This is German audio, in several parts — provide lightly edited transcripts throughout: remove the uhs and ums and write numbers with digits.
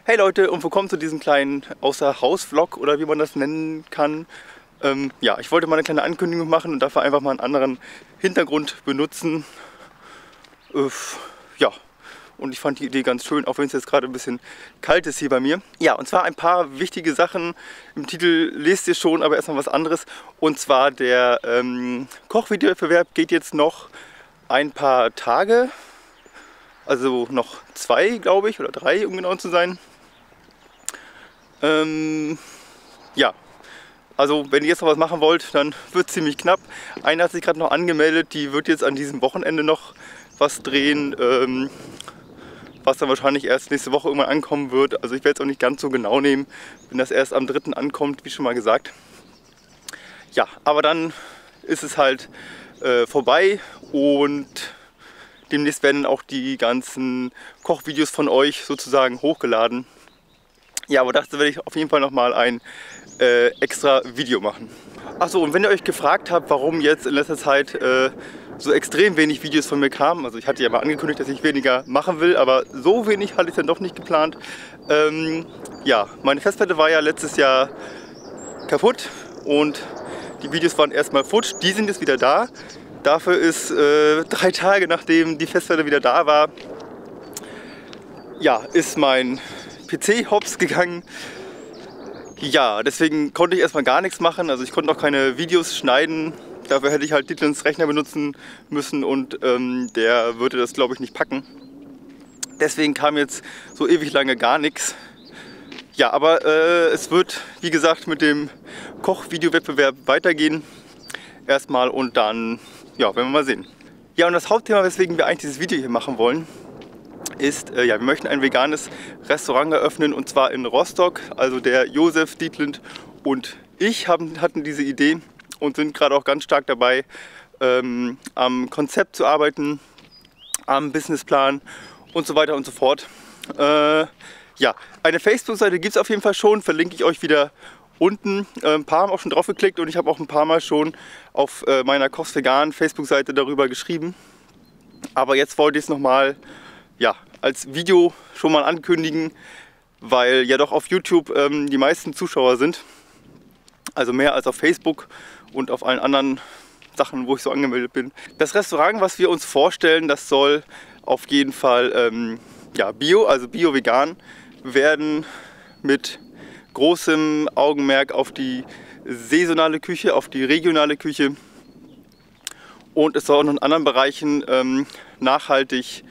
Hey Leute und willkommen zu diesem kleinen Außer-Haus-Vlog oder wie man das nennen kann. Ja, ich wollte mal eine kleine Ankündigung machen und dafür einfach mal einen anderen Hintergrund benutzen. Ja, und ich fand die Idee ganz schön, auch wenn es jetzt gerade ein bisschen kalt ist hier bei mir. Ja, und zwar ein paar wichtige Sachen. Im Titel lest ihr schon, aber erstmal was anderes. Und zwar der Kochvideowettbewerb geht jetzt noch ein paar Tage. Also noch 2, glaube ich, oder 3, um genau zu sein. Ja, also wenn ihr jetzt noch was machen wollt, dann wird es ziemlich knapp. Eine hat sich gerade noch angemeldet, die wird jetzt an diesem Wochenende noch was drehen, was dann wahrscheinlich erst nächste Woche irgendwann ankommen wird. Also ich werde es auch nicht ganz so genau nehmen, wenn das erst am 3. ankommt, wie schon mal gesagt. Ja, aber dann ist es halt vorbei und demnächst werden auch die ganzen Kochvideos von euch sozusagen hochgeladen. Ja, aber dazu werde ich auf jeden Fall nochmal ein extra Video machen. Achso, und wenn ihr euch gefragt habt, warum jetzt in letzter Zeit so extrem wenig Videos von mir kamen, also ich hatte ja mal angekündigt, dass ich weniger machen will, aber so wenig hatte ich dann doch nicht geplant. Ja, meine Festplatte war ja letztes Jahr kaputt und die Videos waren erstmal futsch, die sind jetzt wieder da. Dafür ist 3 Tage nachdem die Festplatte wieder da war, ja, ist mein PC hops gegangen. Ja, deswegen konnte ich erstmal gar nichts machen. Also ich konnte auch keine Videos schneiden. Dafür hätte ich halt Ditlens Rechner benutzen müssen und der würde das, glaube ich, nicht packen. Deswegen kam jetzt so ewig lange gar nichts. Ja, aber es wird, wie gesagt, mit dem Kochvideowettbewerb weitergehen. Erstmal und dann, ja, werden wir mal sehen. Ja, und das Hauptthema, weswegen wir eigentlich dieses Video hier machen wollen, ist, ja, wir möchten ein veganes Restaurant eröffnen und zwar in Rostock. Also der Josef, Dietlind und ich hatten diese Idee und sind gerade auch ganz stark dabei, am Konzept zu arbeiten, am Businessplan und so weiter und so fort. Ja, eine Facebook-Seite gibt es auf jeden Fall schon, verlinke ich euch wieder unten. Ein paar haben auch schon drauf geklickt und ich habe auch ein paar Mal schon auf meiner Kochs Vegan Facebook-Seite darüber geschrieben. Aber jetzt wollte ich es nochmal, ja, als Video schon mal ankündigen, weil ja doch auf YouTube die meisten Zuschauer sind. Also mehr als auf Facebook und auf allen anderen Sachen, wo ich so angemeldet bin. Das Restaurant, was wir uns vorstellen, das soll auf jeden Fall ja, Bio, also Bio-Vegan werden, mit großem Augenmerk auf die saisonale Küche, auf die regionale Küche. Und es soll auch noch in anderen Bereichen nachhaltig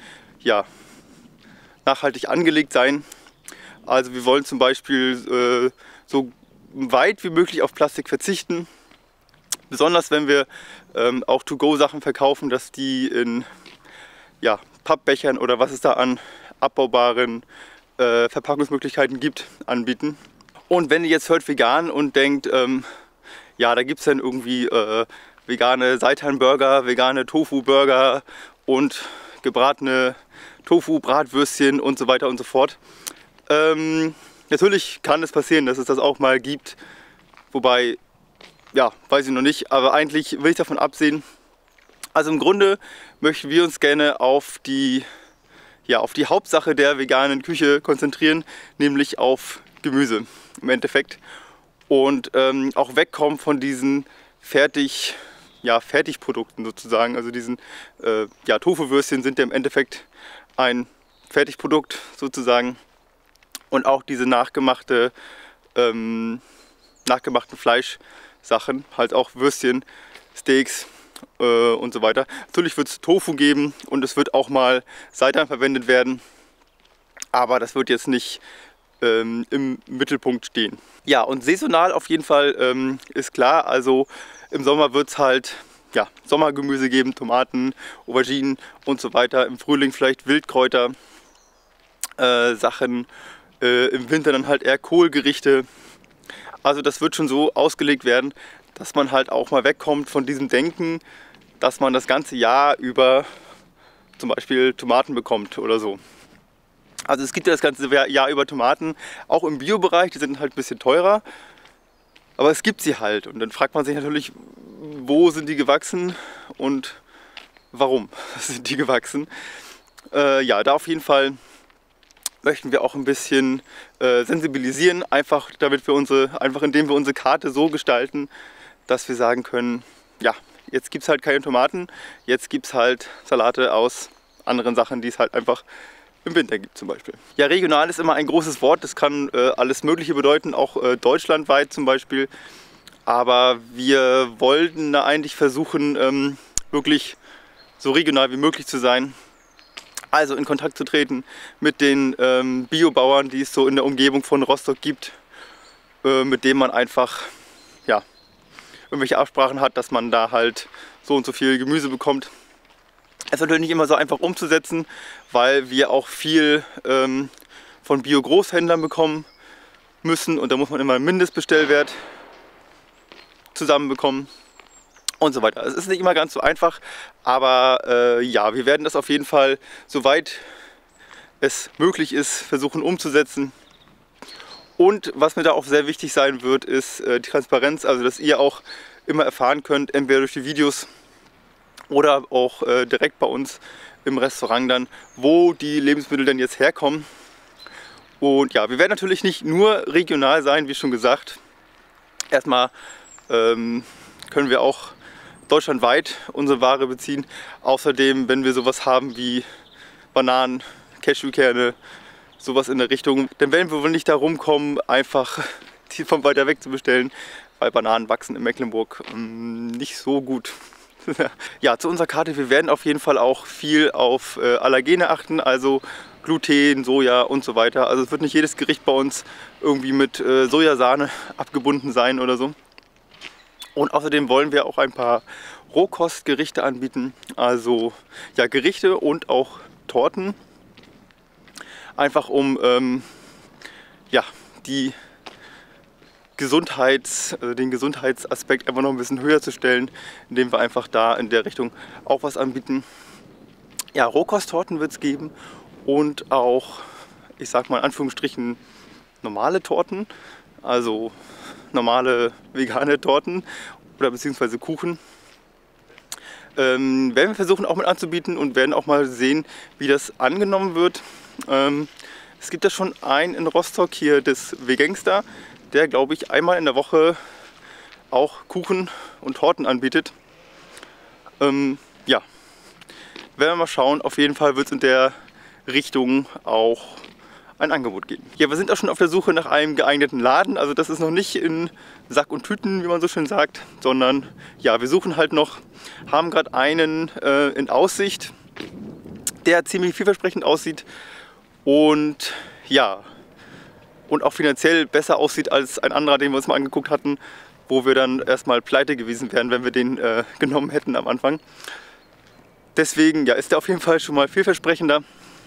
angelegt sein. Also wir wollen zum Beispiel so weit wie möglich auf Plastik verzichten. Besonders wenn wir auch To-Go-Sachen verkaufen, dass die in, ja, Pappbechern oder was es da an abbaubaren Verpackungsmöglichkeiten gibt, anbieten. Und wenn ihr jetzt hört vegan und denkt, ja, da gibt es dann irgendwie vegane Seitan-Burger, vegane Tofu-Burger und gebratene Tofu-Bratwürstchen und so weiter und so fort. Natürlich kann es passieren, dass es das auch mal gibt, wobei, ja, weiß ich noch nicht, aber eigentlich will ich davon absehen. Also im Grunde möchten wir uns gerne auf die Hauptsache der veganen Küche konzentrieren, nämlich auf Gemüse im Endeffekt. Und auch wegkommen von diesen Fertigprodukten sozusagen. Also diesen Tofu-Würstchen sind ja im Endeffekt ein Fertigprodukt sozusagen. Und auch diese nachgemachten Fleischsachen, halt auch Würstchen, Steaks und so weiter. Natürlich wird es Tofu geben und es wird auch mal Seitan verwendet werden. Aber das wird jetzt nicht im Mittelpunkt stehen. Ja, und saisonal auf jeden Fall ist klar, also im Sommer wird es halt, ja, Sommergemüse geben, Tomaten, Auberginen und so weiter. Im Frühling vielleicht Wildkräuter, Sachen, im Winter dann halt eher Kohlgerichte. Also das wird schon so ausgelegt werden, dass man halt auch mal wegkommt von diesem Denken, dass man das ganze Jahr über zum Beispiel Tomaten bekommt oder so. Also es gibt ja das ganze Jahr über Tomaten, auch im Bio-Bereich, die sind halt ein bisschen teurer, aber es gibt sie halt. Und dann fragt man sich natürlich, wo sind die gewachsen und warum sind die gewachsen. Ja, da auf jeden Fall möchten wir auch ein bisschen sensibilisieren, einfach indem wir unsere Karte so gestalten, dass wir sagen können, ja, jetzt gibt es halt keine Tomaten, jetzt gibt es halt Salate aus anderen Sachen, die es halt einfach im Winter gibt zum Beispiel. Ja, regional ist immer ein großes Wort, das kann alles Mögliche bedeuten, auch deutschlandweit zum Beispiel. Aber wir wollten da eigentlich versuchen, wirklich so regional wie möglich zu sein. Also in Kontakt zu treten mit den Biobauern, die es so in der Umgebung von Rostock gibt, mit denen man einfach ja, irgendwelche Absprachen hat, dass man da halt so und so viel Gemüse bekommt. Es ist natürlich nicht immer so einfach umzusetzen, weil wir auch viel von Bio-Großhändlern bekommen müssen und da muss man immer einen Mindestbestellwert zusammenbekommen und so weiter. Es ist nicht immer ganz so einfach, aber ja, wir werden das auf jeden Fall, soweit es möglich ist, versuchen umzusetzen. Und was mir da auch sehr wichtig sein wird, ist die Transparenz, also dass ihr auch immer erfahren könnt, entweder durch die Videos oder auch direkt bei uns im Restaurant dann, wo die Lebensmittel denn jetzt herkommen. Und ja, wir werden natürlich nicht nur regional sein, wie schon gesagt. Erstmal können wir auch deutschlandweit unsere Ware beziehen. Außerdem, wenn wir sowas haben wie Bananen, Cashewkerne, sowas in der Richtung, dann werden wir wohl nicht darum kommen, einfach die von weiter weg zu bestellen, weil Bananen wachsen in Mecklenburg nicht so gut. Ja, zu unserer Karte, wir werden auf jeden Fall auch viel auf Allergene achten, also Gluten, Soja und so weiter. Also es wird nicht jedes Gericht bei uns irgendwie mit Sojasahne abgebunden sein oder so. Und außerdem wollen wir auch ein paar Rohkostgerichte anbieten, also ja, Gerichte und auch Torten. Einfach um ja, den Gesundheitsaspekt einfach noch ein bisschen höher zu stellen, indem wir einfach da in der Richtung auch was anbieten. Ja, Rohkosttorten wird es geben und auch, ich sag mal in Anführungsstrichen, normale Torten, also normale vegane Torten oder beziehungsweise Kuchen. Werden wir versuchen auch mit anzubieten und werden auch mal sehen, wie das angenommen wird. Es gibt ja schon einen in Rostock hier, das Vegangster, der glaube ich einmal in der Woche auch Kuchen und Torten anbietet. Ja, werden wir mal schauen. Auf jeden Fall wird es in der Richtung auch ein Angebot geben. Ja, wir sind auch schon auf der Suche nach einem geeigneten Laden. Also das ist noch nicht in Sack und Tüten, wie man so schön sagt, sondern ja, wir suchen halt noch, haben gerade einen in Aussicht, der ziemlich vielversprechend aussieht und ja, und auch finanziell besser aussieht als ein anderer, den wir uns mal angeguckt hatten, wo wir dann erstmal pleite gewesen wären, wenn wir den genommen hätten am Anfang. Deswegen ja, ist der auf jeden Fall schon mal vielversprechender.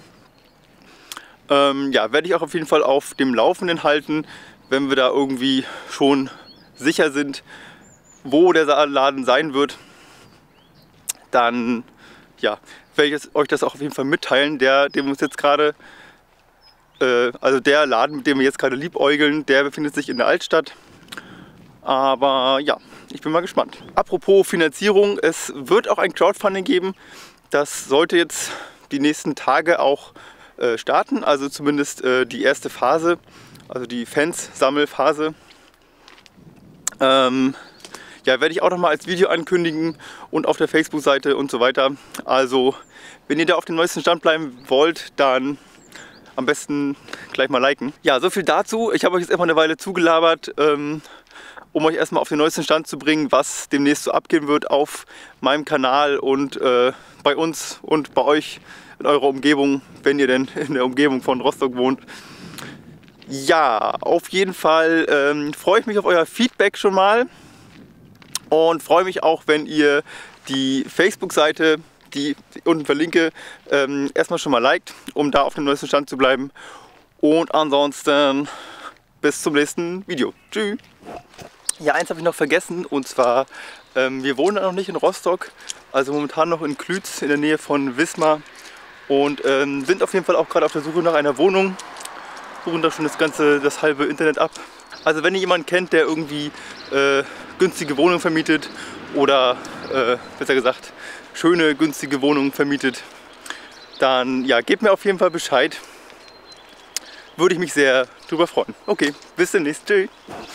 Ja, werde ich auch auf jeden Fall auf dem Laufenden halten, wenn wir da irgendwie schon sicher sind, wo der Laden sein wird. Dann ja, werde ich euch das auch auf jeden Fall mitteilen. Der Laden, mit dem wir jetzt gerade liebäugeln, der befindet sich in der Altstadt. Aber ja, ich bin mal gespannt. Apropos Finanzierung, es wird auch ein Crowdfunding geben. Das sollte jetzt die nächsten Tage auch starten, also zumindest die erste Phase, also die Fans-Sammelphase. Ja, werde ich auch noch mal als Video ankündigen und auf der Facebook-Seite und so weiter. Also, wenn ihr da auf dem neuesten Stand bleiben wollt, dann am besten gleich mal liken. Ja, so viel dazu. Ich habe euch jetzt erstmal eine Weile zugelabert, um euch erstmal auf den neuesten Stand zu bringen, was demnächst so abgehen wird auf meinem Kanal und bei uns und bei euch in eurer Umgebung, wenn ihr denn in der Umgebung von Rostock wohnt. Ja, auf jeden Fall freue ich mich auf euer Feedback schon mal und freue mich auch, wenn ihr die Facebook-Seite, die ich unten verlinke, erstmal schon mal liked, um da auf dem neuesten Stand zu bleiben. Und ansonsten bis zum nächsten Video. Tschüss! Ja, eins habe ich noch vergessen, und zwar, wir wohnen noch nicht in Rostock, also momentan noch in Klütz in der Nähe von Wismar und sind auf jeden Fall auch gerade auf der Suche nach einer Wohnung, suchen da schon das halbe Internet ab. Also wenn ihr jemanden kennt, der irgendwie günstige Wohnungen vermietet oder besser gesagt schöne günstige Wohnungen vermietet, dann ja, gebt mir auf jeden Fall Bescheid. würde ich mich sehr drüber freuen. Okay, bis demnächst. Tschüss.